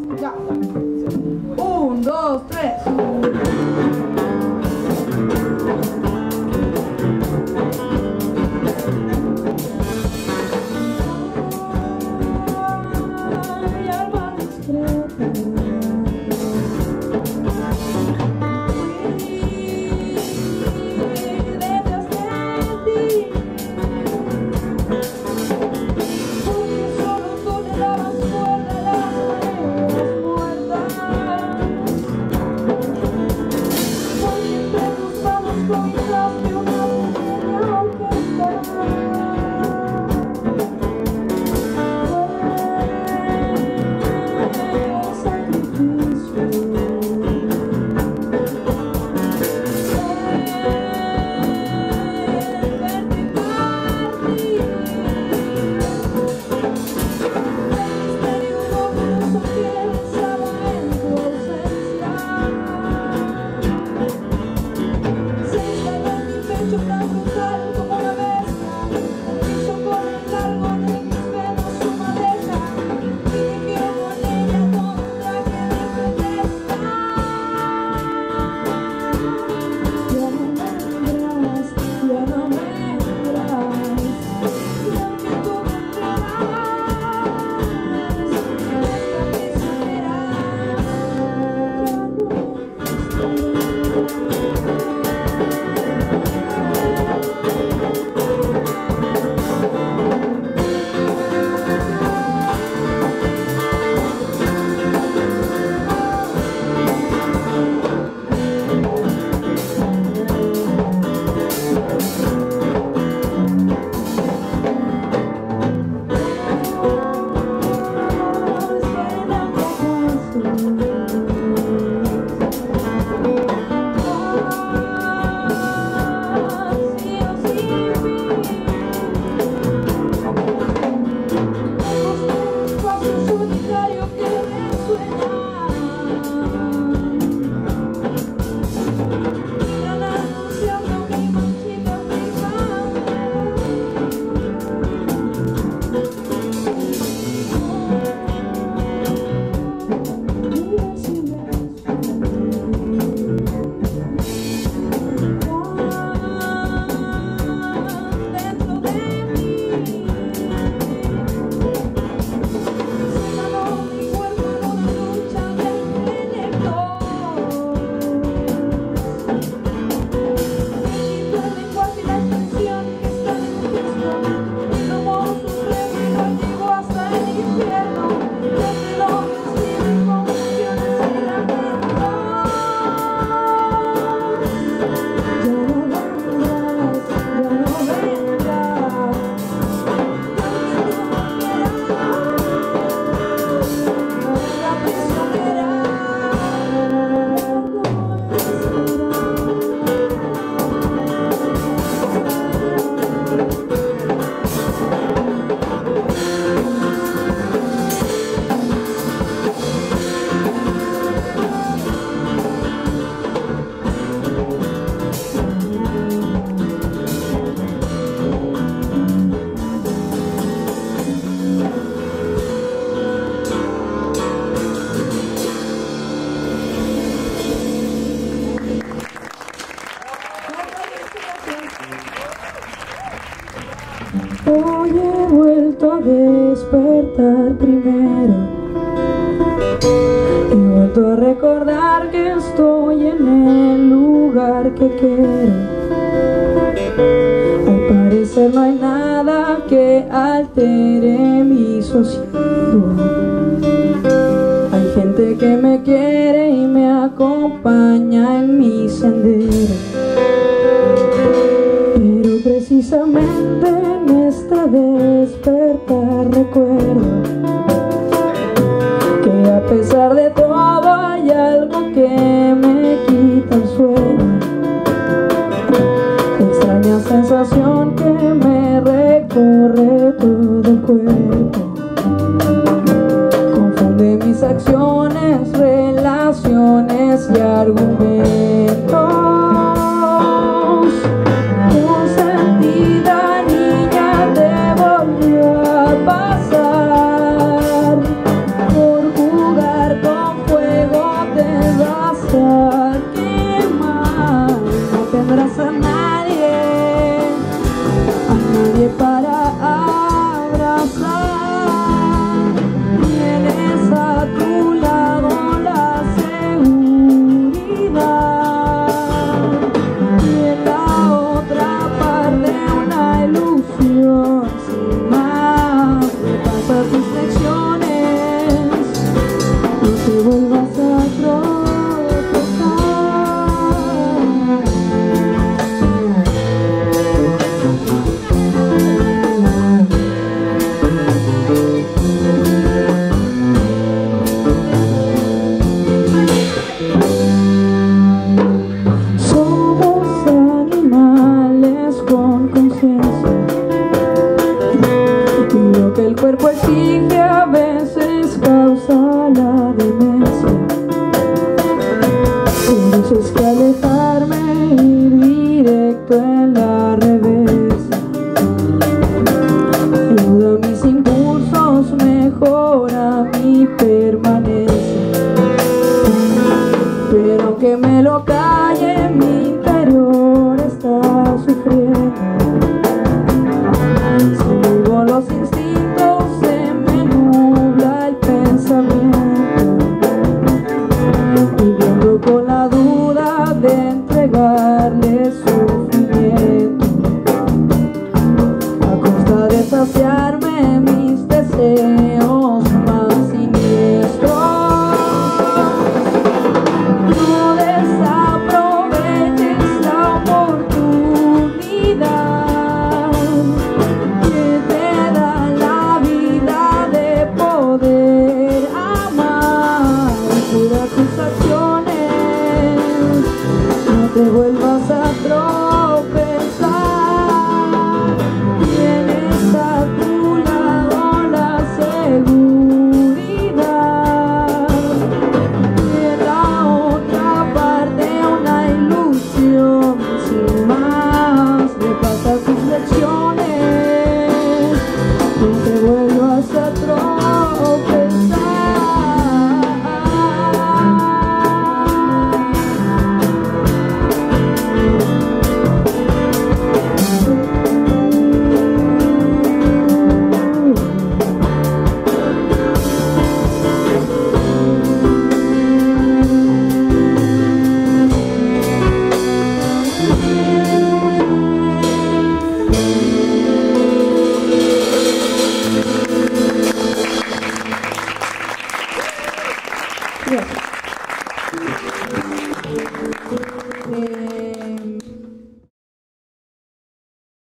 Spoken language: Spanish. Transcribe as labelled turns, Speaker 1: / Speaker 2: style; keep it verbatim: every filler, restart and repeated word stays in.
Speaker 1: Ya. Un, dos, tres.
Speaker 2: Hoy he vuelto a despertar primero. He vuelto a recordar que estoy en el lugar que quiero. Al parecer no hay nada que altere mi sosiego. Hay gente que me quiere y me acompaña en mi sendero. Pero precisamente en este despertar recuerdo que a pesar de todo hay algo que me quita el sueño. Extraña sensación que me recorre todo el cuerpo. Confunde mis acciones, relaciones y argumentos. Consentida niña te volvió a pasar por jugar con te vuelvas a el cuerpo exige a veces causa la demencia. Por eso es que alejarme ir directo en la reversa ayuda a mis impulsos, mejora mi permanencia. Pero aunque me lo calle, mi interior está sufriendo. Sigo los instintos, se me nubla el pensamiento, viviendo con la duda de entregarle sufrimiento, a costa de saciarme mis deseos más siniestros. No desaproveches la oportunidad que te da la vida de poder amar. Cuida tus acciones, no te vuelvas a tropezar. Tienes a tu lado la seguridad y en la otra parte una ilusión. Sin más, repasa tus lecciones, no te vuelvas a tropezar. Yes.